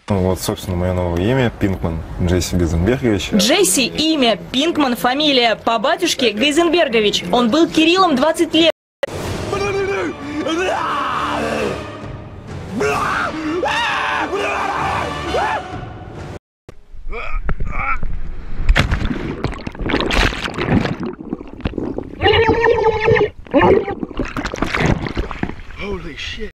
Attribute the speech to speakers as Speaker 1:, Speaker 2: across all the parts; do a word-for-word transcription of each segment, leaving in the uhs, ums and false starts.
Speaker 1: Ну вот, собственно, мое новое имя Пинкман Джесси Гейзенбергович.
Speaker 2: Джесси – имя, Пинкман – фамилия. По батюшке Гейзенбергович. Он был Кириллом двадцать лет.
Speaker 3: Holy shit.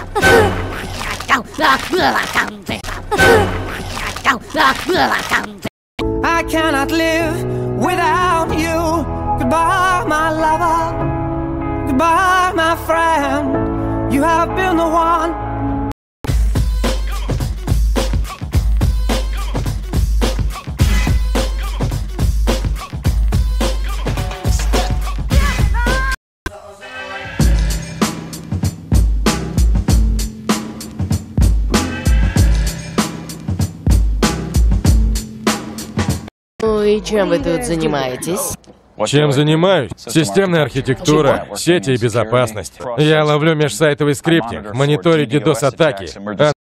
Speaker 4: I cannot live without you. Goodbye, my lover. Goodbye, my friend. You have been the one.
Speaker 5: Ну и чем вы тут занимаетесь?
Speaker 6: Чем занимаюсь? Системная архитектура, сети и безопасность. Я ловлю межсайтовый скриптинг, мониторю DDoS-атаки. А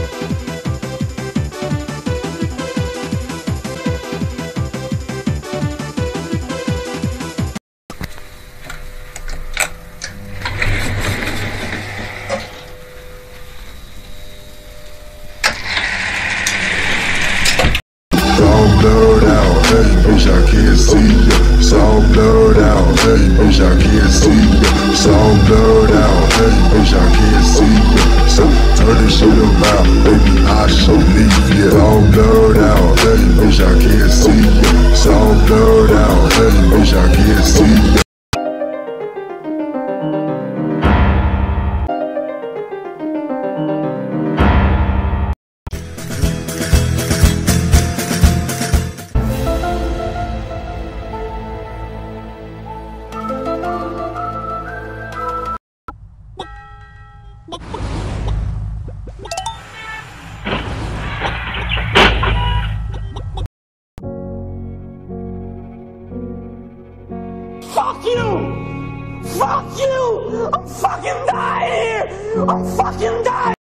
Speaker 7: blurred out, hey, bitch, I can't see ya. It's all blurred out, hey, bitch, I can't see ya. It's all blurred out, hey, bitch, I can't see ya. So turn this shit around, baby, I should leave ya. It's all blurred out, hey, bitch, I can't see ya. It's all blurred out, hey, bitch, I can't see ya.
Speaker 4: Fuck you! Fuck you! I'm fucking dying here! I'm fucking dying!